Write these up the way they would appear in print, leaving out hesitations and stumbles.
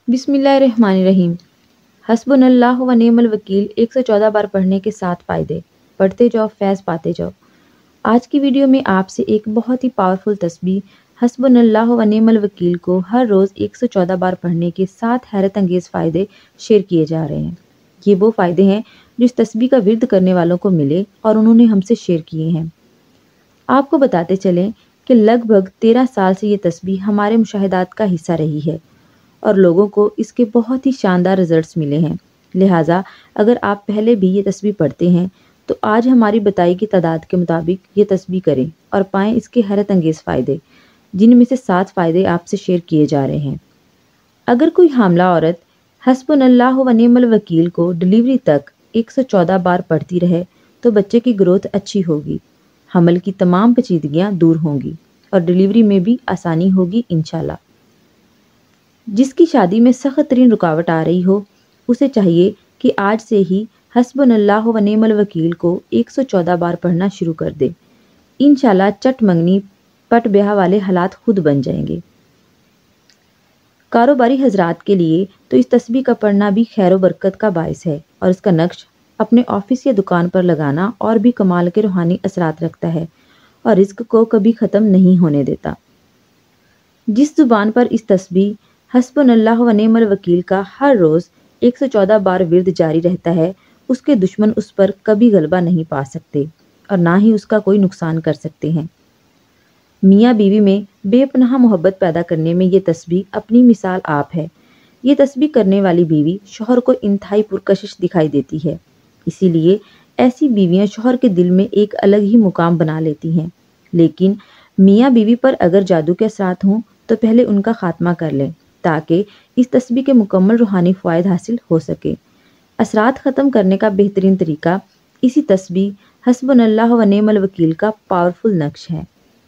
बिस्मिल्लाहिर्रहमानिर्रहीम। हस्बुनल्लाह व निअमल वकील 114 बार पढ़ने के 7 फ़ायदे। पढ़ते जाओ, फैज़ पाते जाओ। आज की वीडियो में आपसे एक बहुत ही पावरफुल तस्बीह हस्बुनल्लाह व निअमल वकील को हर रोज़ 114 बार पढ़ने के 7 हैरत अंगेज़ फ़ायदे शेयर किए जा रहे हैं। ये वो फ़ायदे हैं जो इस तस्बीह का विर्द करने वालों को मिले और उन्होंने हमसे शेयर किए हैं। आपको बताते चलें कि लगभग 13 साल से ये तस्बीह हमारे मुशाहिदात का हिस्सा रही है और लोगों को इसके बहुत ही शानदार रिजल्ट्स मिले हैं। लिहाजा अगर आप पहले भी ये तस्बीह पढ़ते हैं तो आज हमारी बताई की तादाद के मुताबिक ये तस्बीह करें और पाएँ इसके हैरत अंगेज़ फ़ायदे, जिनमें से 7 फ़ायदे आपसे शेयर किए जा रहे हैं। अगर कोई हामला औरत हस्बुनल्लाह व निअमल वकील को डिलीवरी तक 114 बार पढ़ती रहे तो बच्चे की ग्रोथ अच्छी होगी, हमल की तमाम पेचीदगियाँ दूर होंगी और डिलीवरी में भी आसानी होगी इंशाल्लाह। जिसकी शादी में सख्त तरीन रुकावट आ रही हो, उसे चाहिए कि आज से ही हस्बुनल्लाह व निअमल वकील को 114 बार पढ़ना शुरू कर दे। इंशाल्लाह चट मंगनी पट ब्याह वाले हालात खुद बन जाएंगे। कारोबारी हजरात के लिए तो इस तस्बीह का पढ़ना भी खैर बरकत का बायस है और इसका नक्श अपने ऑफिस या दुकान पर लगाना और भी कमाल के रूहानी असरात रखता है और रिस्क को कभी ख़त्म नहीं होने देता। जिस जुबान पर इस तस्बीह हस्बुनल्लाह व निअमल वकील का हर रोज़ 114 बार विर्द जारी रहता है, उसके दुश्मन उस पर कभी गलबा नहीं पा सकते और ना ही उसका कोई नुकसान कर सकते हैं। मियाँ बीवी में बेपनाह मोहब्बत पैदा करने में ये तस्बीह अपनी मिसाल आप है। ये तस्बीह करने वाली बीवी शौहर को इंतहाई पुरकशिश दिखाई देती है, इसीलिए ऐसी बीवियाँ शौहर के दिल में एक अलग ही मुकाम बना लेती हैं। लेकिन मियाँ बीवी पर अगर जादू के असरात हों तो पहले उनका खात्मा कर लें ताकि इस तस्बीह के मुकम्मल रूहानी फ़वाइद हासिल हो सके। असरात ख़त्म करने का बेहतरीन तरीका इसी तस्बीह हस्बुनल्लाह व निअमल वकील का पावरफुल नक्श है।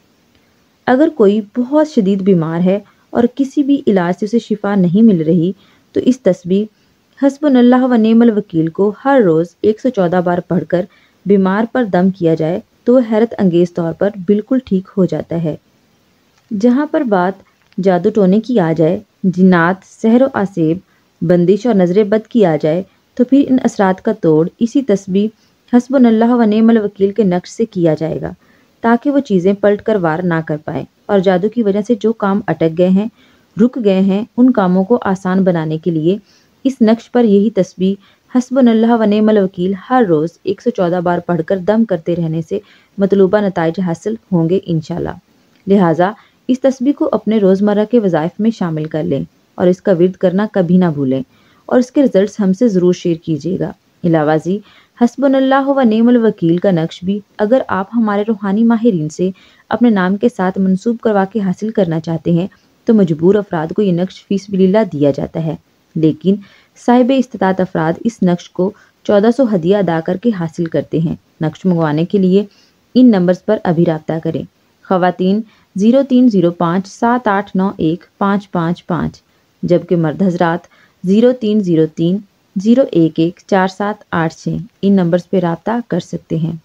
अगर कोई बहुत शदीद बीमार है और किसी भी इलाज से उसे शिफा नहीं मिल रही तो इस तस्बीह हस्बुनल्लाह व निअमल वकील को हर रोज़ 114 बार पढ़कर बीमार पर दम किया जाए तो वह हैरत अंगेज़ तौर पर बिल्कुल ठीक हो जाता है। जहाँ पर बात जादू टोने की आ जाए, जिन्नात, सहर व आसेब, बंदिश और नज़र बद की आ जाए तो फिर इन असरात का तोड़ इसी तस्बीह हस्बुनल्लाह व निअमल वकील के नक्श से किया जाएगा ताकि वो चीज़ें पलट कर वार ना कर पाएँ और जादू की वजह से जो काम अटक गए हैं, रुक गए हैं, उन कामों को आसान बनाने के लिए इस नक्श पर यही तस्बीह हस्बुनल्लाह व निअमल वकील हर रोज़ 114 बार पढ़कर दम करते रहने से मतलूबा नताइज हासिल होंगे इंशाल्लाह। लिहाजा इस तस्बीह को अपने रोज़मर्रा के वज़ाइफ में शामिल कर लें और इसका विर्द करना कभी ना भूलें और इसके रिजल्ट्स हमसे ज़रूर शेयर कीजिएगा। इलावाजी हस्बुनल्लाह व निअमल वकील का नक्श भी अगर आप हमारे रूहानी माहिरीन से अपने नाम के साथ मंसूब करवा के हासिल करना चाहते हैं तो मजबूर अफराद को ये नक्श फ़ीसबिलिल्लाह दिया जाता है, लेकिन साहिब इस्तिताअत अफराद इस नक्श को 1400 हदिया अदा करके हासिल करते हैं। नक्श मंगवाने के लिए इन नंबर्स पर अभी राब्ता करें। ख़वातीन 0305 7891 555, जबकि मर्द हजरात 0303 011 4786 इन नंबर्स पर राब्ता कर सकते हैं।